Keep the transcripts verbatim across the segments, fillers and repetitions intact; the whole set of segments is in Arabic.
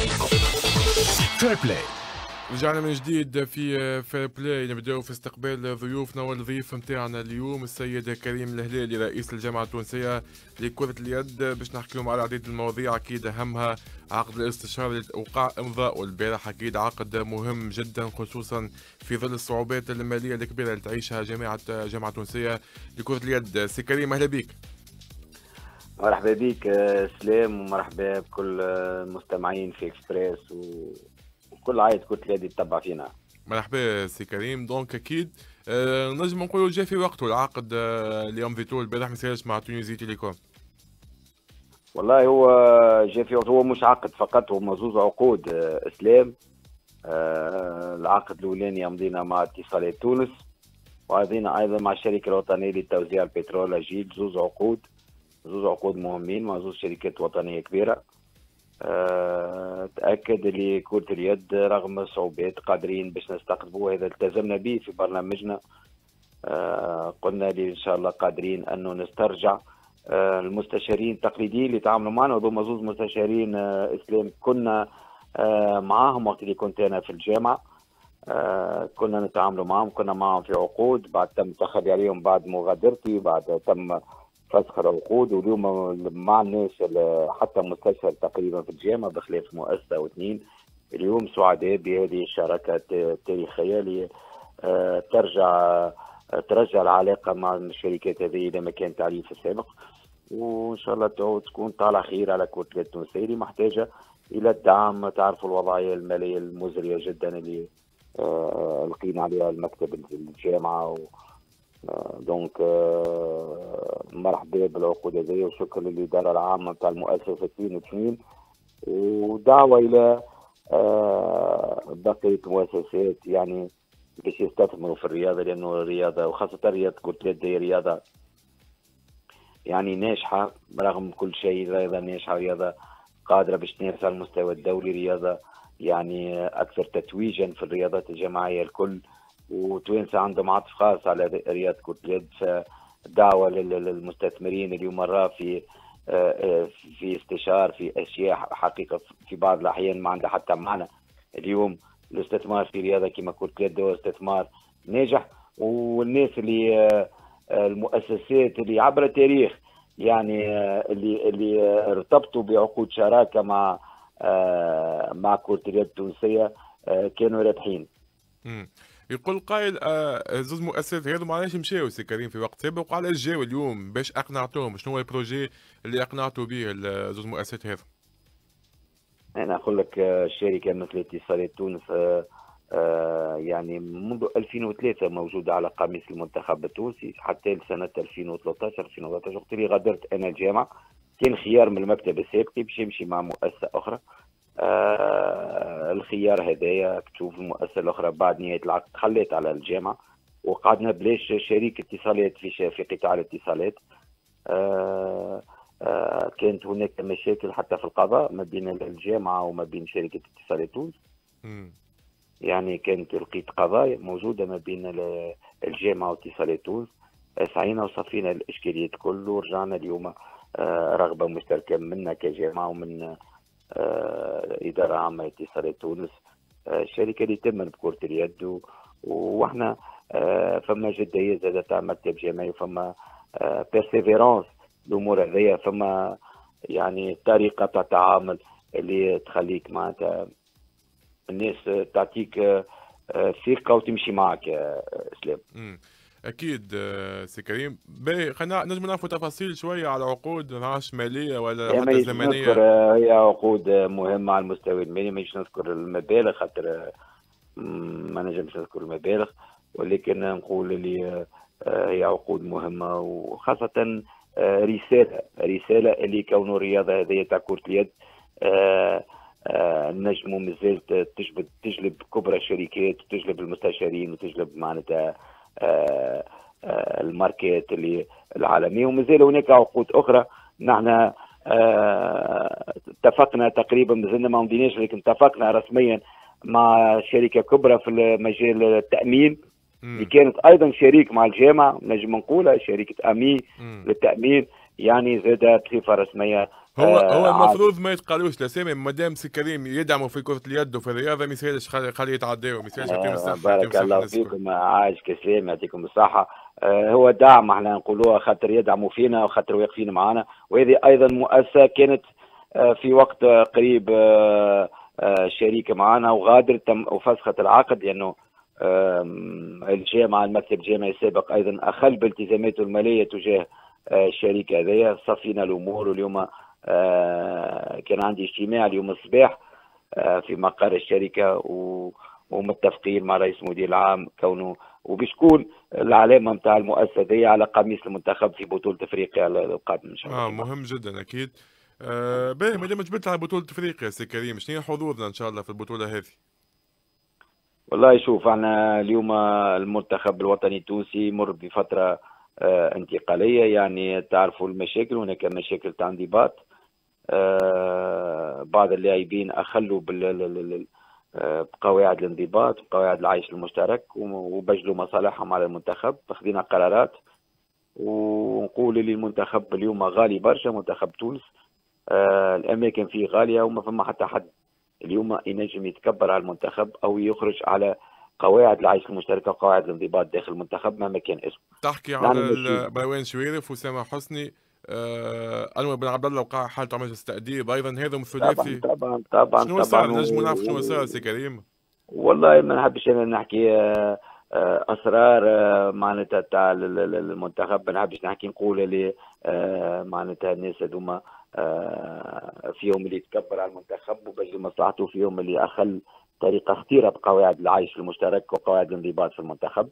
فير بلاي. رجعنا من جديد في فير بلاي. نبداو في استقبال ضيوفنا، والضيف نتاعنا اليوم السيد كريم الهلالي رئيس الجامعة التونسية لكرة اليد، باش نحكي لهم على عديد المواضيع، اكيد اهمها عقد الاستشاري اللي وقع انضاء البارح، اكيد عقد مهم جدا خصوصا في ظل الصعوبات المالية الكبيرة اللي تعيشها جامعة جامعة التونسية لكرة اليد. سي كريم اهلا بك. مرحبا بك سلام، ومرحبا بكل المستمعين في اكسبريس وكل عائلة كرة اليد تتبع فينا. مرحبا سي كريم. دونك اكيد آه نجم نقولوا جا في وقته العقد آه اللي امضيتوه البارح ما صارش مع تونيزي تيليكوم. والله هو جا في وقته، هو مش عقد فقط، هو زوز عقود آه اسلام. آه العقد الاولاني امضينا مع اتصالات تونس، وامضينا ايضا مع الشركة الوطنية لتوزيع البترول اجيل، زوز عقود زوز عقود مهمين مع زوز شركات وطنية كبيرة. أه تأكد اللي كرة اليد رغم الصعوبات قادرين باش نستقطبوا، هذا التزمنا به في برنامجنا. أه قلنا لي إن شاء الله قادرين أنه نسترجع أه المستشارين التقليديين اللي تعاملوا معنا، وهذوما زوز مستشارين أه إسلام كنا أه معاهم وقت اللي كنت أنا في الجامعة. أه كنا نتعاملوا معهم، كنا معهم في عقود، بعد تم التخلي عليهم بعد مغادرتي، بعد تم فسخ العقود، واليوم مع الناس حتى مستشفى تقريبا في الجامعه بخلاف مؤسسه او اثنين. اليوم سعداء بهذه الشراكه التاريخيه اللي ترجع ترجع العلاقه مع الشركات هذه الى ما كانت عليه في السابق، وان شاء الله تعود تكون طالع خير على كره اليد التونسيه اللي محتاجه الى الدعم. تعرفوا الوضعيه الماليه المزريه جدا اللي لقينا عليها المكتب الجامعه، دونك مرحبا بالعقود هذه، وشكرا للإدارة العامة نتاع المؤسستين اثنين، ودعوة إلى بقية المؤسسات يعني باش يستثمروا في الرياضة، لأنه الرياضة وخاصة رياضة كرة اليد هي رياضة يعني ناجحة رغم كل شيء، رياضة ناجحة، رياضة قادرة باش تنافس على المستوى الدولي، رياضة يعني أكثر تتويجا في الرياضات الجماعية الكل، وتوانسة عندهم عطف خاص على رياضة كرة اليد. فدعوة للمستثمرين اليوم مرة في في استشار في أشياء حقيقة في بعض الأحيان ما عندها حتى معنى. اليوم الاستثمار في رياضة كما كرة اليد هو استثمار ناجح، والناس اللي المؤسسات اللي عبر التاريخ يعني اللي اللي ارتبطوا بعقود شراكة مع مع كرة اليد التونسية كانوا رابحين. يقول قائل آه زوز مؤسسات هذو معليش مشاو سي كريم في وقت سابق، وعلاش جاو اليوم باش اقنعتوهم؟ شنو هو البروجي اللي اقنعتوا به زوز مؤسسات هذو؟ انا اقول لك الشركه مثل اتصالات تونس آه آه يعني منذ ألفين وثلاثة موجوده على قميص المنتخب التونسي حتى لسنه ألفين وثلاثطاش ألفين وأربعطاش، وقت اللي غادرت انا الجامعه كان خيار من المكتب السابق باش يمشي مع مؤسسه اخرى. آه الخيار هدايا تشوف المؤسسه الاخرى بعد نهايه العقد خليت على الجامعه، وقعدنا بلاش شريك اتصالات في في قطاع الاتصالات. آه آه كانت هناك مشاكل حتى في القضاء ما بين الجامعه وما بين شركه اتصالات تونس. يعني كانت لقيت قضايا موجوده ما بين الجامعه واتصالات تونس. سعينا وصفينا الاشكاليات كله، ورجعنا اليوم آه رغبه مشتركه منا كجامعه ومن آه إدارة عامة اتصالات تونس، آه الشركة اللي تمن بكرة اليد، واحنا آه فما جدية زادة تاع مكتب جامعي، فما آه بيرسيفيرونس الأمور هذيا، فما يعني طريقة تاع تعامل اللي تخليك معناتها الناس تعطيك آه ثقة وتمشي معك يا إسلام. اكيد سي كريم. باهي خلينا نجم نعرفوا تفاصيل شويه على العقود، نعرفش ماليه ولا حتى زمنيه. نذكر هي عقود مهمه على المستوى المالي، مانيش نذكر المبالغ خاطر ما نجمش نذكر المبالغ، ولكن نقول اللي هي عقود مهمه، وخاصه رساله رساله اللي كونه الرياضه هذه تاع كره اليد نجموا مازال تجلب تجلب كبرى الشركات وتجلب المستشارين وتجلب معناتها آه آه الماركات اللي العالميه، ومازال هناك عقود اخرى. نحن آه اتفقنا تقريبا، مازلنا ما مضيناش لكن اتفقنا رسميا مع شركه كبرى في مجال التامين اللي كانت ايضا شريك مع الجامعه، نجم نقولها شركه امي للتامين يعني زادت بصفه رسميه. هو هو آه المفروض ما يتقالوش لاسامي، مادام سي كريم يدعموا في كرة اليد وفي الرياضة ما يسالش، خلي خليه يتعداو، ما يسالش. يعطيهم آه الصحة، يعطيهم بارك الصحة الله الناس الكل. فيكم، عايش كسلام يعطيكم الصحة. آه هو دعم احنا نقولوها خاطر يدعموا فينا وخاطر واقفين معنا، وهذه أيضا مؤسسة كانت آه في وقت آه قريب آه آه شريكة معنا وغادرت تم وفسخت العقد لأنه آه الجامعة المكتب الجامعي السابق أيضا أخل بالتزاماته المالية تجاه آه الشركة هذيا. صفينا الأمور، واليوم آه كان عندي اجتماع اليوم الصباح في مقر الشركه و... ومتفقين مع رئيس المدير العام كونه وبشكون العلامه نتاع المؤسسه دي على قميص المنتخب في بطوله افريقيا القادمه ان شاء الله. اه مهم جدا اكيد. آه باهي، ما دام جبت على بطولة افريقيا سي كريم، شنو هي حظوظنا ان شاء الله في البطولة هذه؟ والله شوف، احنا اليوم المنتخب الوطني التونسي يمر بفتره آه انتقاليه، يعني تعرفوا المشاكل، هناك مشاكل تاع انضباط. آه بعض اللاعبين اخلوا بال بقواعد الانضباط وقواعد العيش المشترك وبجلوا مصالحهم على المنتخب. فخذنا قرارات، ونقول للمنتخب اليوم غالي برشا منتخب تونس. آه الاماكن فيه غاليه وما فما حتى حد اليوم ينجم يتكبر على المنتخب او يخرج على قواعد العيش المشترك وقواعد الانضباط داخل المنتخب مهما كان اسمه. تحكي على مروان شويرف وسامح حسني، آه انور بن عبد الله وقع حالته عمليه تأديب ايضا، هذا طبعا ثلاثي. طبعا طبعا شنو طبعا صار؟ نجموا نعرف شنو صار سي و... كريم؟ والله ما نحبش انا نحكي اسرار معناتها تاع المنتخب، ما نحبش نحكي نقول اللي معناتها الناس هذوما فيهم اللي يتكبر على المنتخب وبجي مصلحته، فيهم اللي اخل طريقه خطيره بقواعد العيش المشترك وقواعد الانضباط في المنتخب.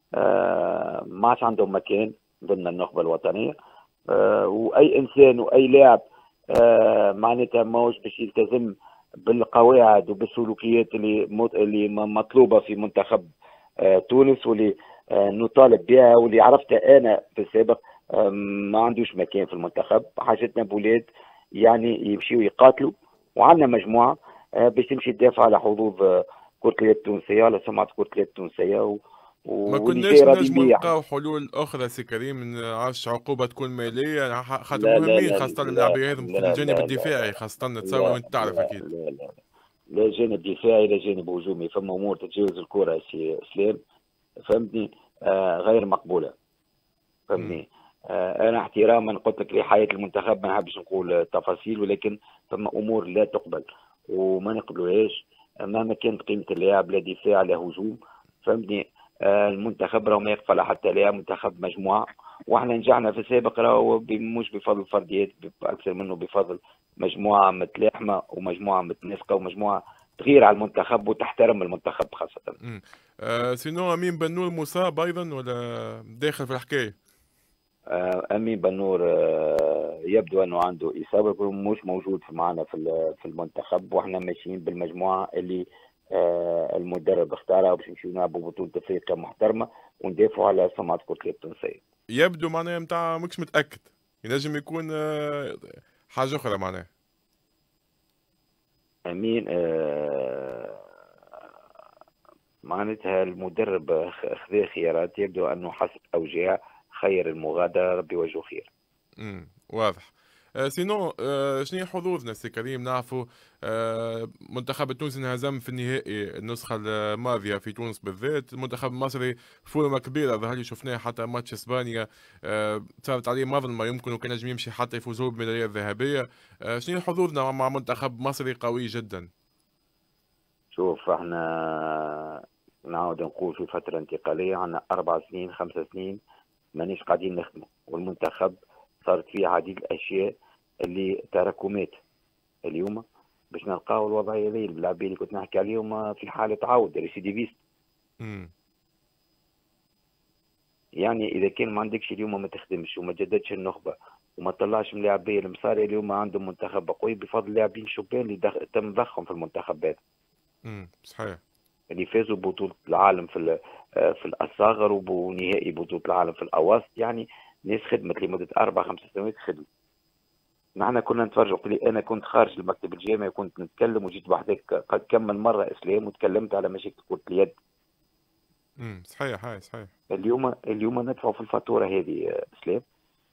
ما عادش عندهم مكان ضمن النخبه الوطنيه. واي انسان واي لاعب معناتها ماهوش باش يلتزم بالقواعد وبالسلوكيات اللي اللي مطلوبه في منتخب تونس واللي نطالب بها واللي عرفتها انا في السابق، ما عندوش مكان في المنتخب. حاجتنا بولاد يعني يمشيوا يقاتلوا، وعندنا مجموعه باش تمشي تدافع على حظوظ كرة اليد التونسيه، على سمعه كرة اليد التونسيه و... ما كناش نجموا نلقاو حلول اخرى سي كريم؟ عادش عقوبه تكون ماليه خاطر لا لا مهمين لا خاصه لا اللاعبين هذم في لا الجانب لا الدفاعي خاصه، نتصور لا وانت تعرف لا اكيد. لا لا لا جانب دفاعي لا جانب هجومي، فما امور تتجاوز الكره سي اسلام، فهمتني؟ آه غير مقبوله، فهمتني؟ آه انا احتراما قلت لك لحياه المنتخب ما نحبش نقول تفاصيل، ولكن فما امور لا تقبل وما نقبلوهاش مهما كانت قيمه اللاعب، لا دفاع لا هجوم، فهمتني؟ آه المنتخب راهو ما يقبل حتى لاعب، منتخب مجموعه، واحنا نجحنا في السابق راهو مش بفضل فرديات، اكثر منه بفضل مجموعه متلاحمه ومجموعه متناسقه ومجموعه تغير على المنتخب وتحترم المنتخب خاصه. امم آه سينو امين بنور مصاب ايضا ولا داخل في الحكايه؟ آه امين بنور آه يبدو انه عنده اصابه مش موجود معنا في في المنتخب، واحنا ماشيين بالمجموعه اللي آه المدرب اختارها باش نمشيو نلعبوا بطوله افريقيا محترمه وندافعوا على سمعه كره اليد التونسيه. يبدو معناها نتاع مش متاكد، ينجم يكون آه حاجه اخرى معناها. امين آه معناتها المدرب خذا خيارات، يبدو انه حسب اوجاع خير المغادره، ربي وجهه خير. امم واضح. آه سينو آه شنو هي حظوظنا سي كريم؟ نعرفوا آه منتخب التونسي انهزم في النهائي النسخه الماضيه في تونس بالذات، المنتخب المصري فورمه كبيره ظهر لي شفناه حتى ماتش اسبانيا آه صارت عليه مظلمه، يمكن وكان نجم يمشي حتى يفوزوا بالميداليه الذهبيه. آه شنو هي حظوظنا مع منتخب مصري قوي جدا؟ شوف احنا نعاود نقول في فتره انتقاليه، عندنا اربع سنين خمس سنين مانيش قاعدين نخدموا، والمنتخب صارت فيه عديد الاشياء اللي تراكمات اليوم باش نلقاو الوضعيه هذه اللاعبين اللي كنت نحكي عليهم في حاله عوده ريسيديفيست. يعني اذا كان ما عندكش اليوم ما تخدمش وما جددش النخبه وما طلعش من لاعبين المصاري اليوم عندهم منتخب قوي بفضل لاعبين شبان اللي دخ... تم ضخهم في المنتخب هذا. امم صحيح. اللي فازوا ببطوله العالم في في الاصغر ونهائي بطوله العالم في الاوسط، يعني ناس خدمت لمده اربع خمس سنوات خدمت. نحن كنا نتفرجوا، انا كنت خارج المكتب الجامعي وكنت نتكلم وجيت بحذاك قد كم من مره اسلام وتكلمت على مشاكل كره اليد. امم صحيح هاي صحيح. اليوم اليوم ندفعوا في الفاتوره هذه اسلام.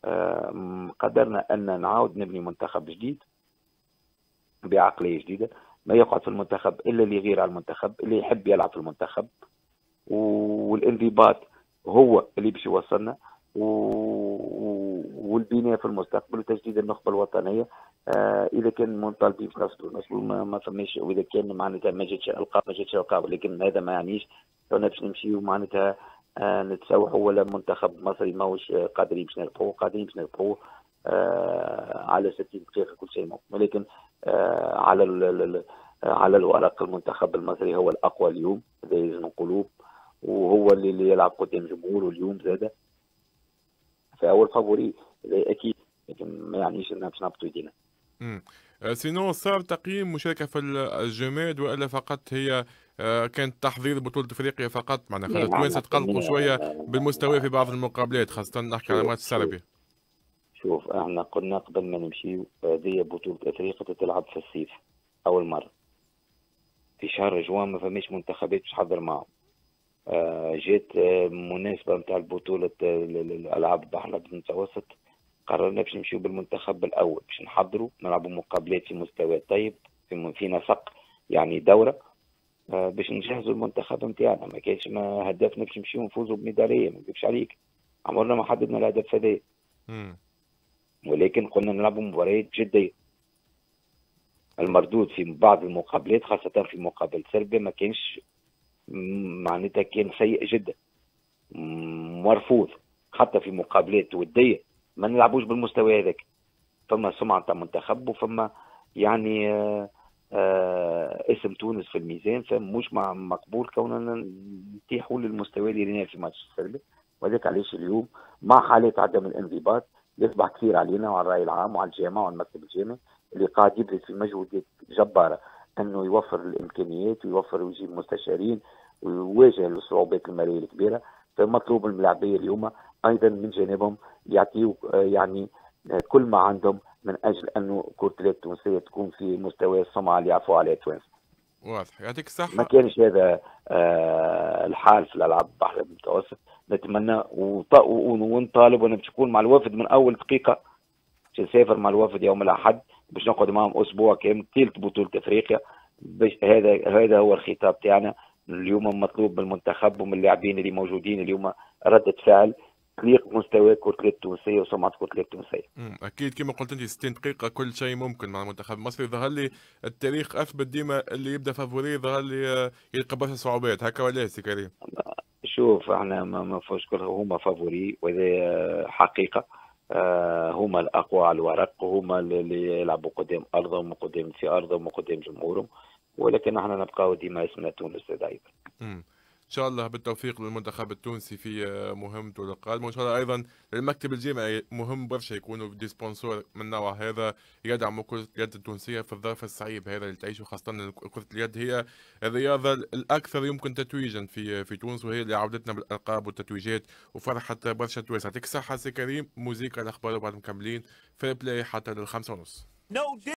قدرنا أن نعاود نبني منتخب جديد بعقلية جديدة، ما يقعد في المنتخب إلا اللي يغير على المنتخب، اللي يحب يلعب في المنتخب، والانضباط هو اللي باش يوصلنا، والبناء في المستقبل وتجديد النخبة الوطنية. آه إذا كان منطلبين في نفس المسؤول ما, ما فماش، وإذا كان معناتها ما جاتش ألقاب ما جاتش ألقاب، لكن هذا ما يعنيش أننا باش نمشيو معناتها آه نتسوحوا، ولا منتخب مصري ماهوش قادرين باش نربحوه، قادرين باش نربحوه آه على ستين دقيقة كل شيء ممكن، ولكن آه على ال على الورق المنتخب المصري هو الأقوى اليوم، هذا لازم نقولوه، وهو اللي, اللي يلعب قدام جمهوره اليوم زاده، فهو الفافوري اكيد، لكن ما يعنيش اننا باش نهبطوا يدينا. امم سينو صار تقييم مشاركه في الجماد ولا فقط هي كانت تحضير بطوله افريقيا فقط؟ معناها خلت التوانسه تقلقوا شويه بالمستوى في بعض المقابلات، خاصه نحكي على ماتش السربي. شوف احنا قلنا قبل ما نمشيو هذه بطوله افريقيا تتلعب في الصيف اول مره، في شهر جوان ما فماش منتخبات باش تحضر معهم. آه جات آه مناسبه نتاع البطوله الالعاب البحر الابيض المتوسط، قررنا باش نمشيو بالمنتخب الاول باش نحضروا نلعبوا مقابلات في مستوى طيب، في, في نسق يعني دوره آه باش نجهزوا المنتخب نتاعنا. ما كانش ما هدفنا باش نمشيو نفوزوا بميداليه، ما نكذبش عليك، عمرنا ما حددنا الهدف هذا، ولكن قلنا نلعبوا مباريات جديه. المردود في بعض المقابلات خاصه في مقابله سربيا ما كانش معناتها، كان سيء جدا مرفوض، حتى في مقابلات وديه ما نلعبوش بالمستوى هذاك. فما سمعه تاع منتخب وفما يعني آآ آآ اسم تونس في الميزان، فمش مقبول كوننا نتيحوا للمستوى اللي ريناه في ماتش السربي. وذلك علاش اليوم مع حالات عدم الانضباط يصبح كثير علينا وعلى الراي العام وعلى الجامعه وعلى المكتب الجامعي اللي قاعد يبذل في مجهودات جباره انه يوفر الامكانيات ويوفر ويجيب مستشارين ويواجه الصعوبات الماليه الكبيره. فمطلوب من اللاعبيه اليوم ايضا من جانبهم يعطيوا يعني كل ما عندهم من اجل انه كره اليد التونسيه تكون في مستوى السمعه اللي يعرفوا عليها التوانسه. واضح، يعطيك الصحه. ما كانش هذا آه الحال في الالعاب البحر المتوسط. نتمنى ونطالب وانا باش نكون مع الوفد من اول دقيقه، باش نسافر مع الوفد يوم الاحد باش نقعد معهم اسبوع كامل ثالث بطوله افريقيا. هذا هذا هو الخطاب تاعنا اليوم. مطلوب من المنتخب ومن اللاعبين اللي موجودين اليوم ردة فعل تليق بمستوى كرة اليد التونسية وسمعة كرة اليد التونسية. أكيد كما قلت أنت ستين دقيقة كل شيء ممكن مع المنتخب المصري. ظهر لي التاريخ أثبت ديما اللي يبدأ فافوري ظهر لي يلقى برشا صعوبات، هكا ولا سي كريم؟ شوف احنا ما فيش كل هما فافوري وهذا حقيقة. آه هما الأقوى على الورق، هما اللي يلعبوا قدام أرضهم وقدام في أرضهم وقدام جمهورهم، ولكن احنا نبقاو ديما اسمنا تونس دائما. ان شاء الله بالتوفيق للمنتخب التونسي في مهمته القادمه، وان شاء الله ايضا للمكتب الجامعي مهم برشا يكونوا دي سبونسور من نوع هذا يدعموا كره اليد التونسيه في الظرف الصعيب هذا اللي تعيشه، خاصه كره اليد هي الرياضه الاكثر يمكن تتويجا في في تونس، وهي اللي عودتنا بالالقاب والتتويجات وفرحت برشا توانسه. يعطيك الصحه سي كريم. موزيكا الاخبار وبعد مكملين في بلاي حتى للخمسه ونص.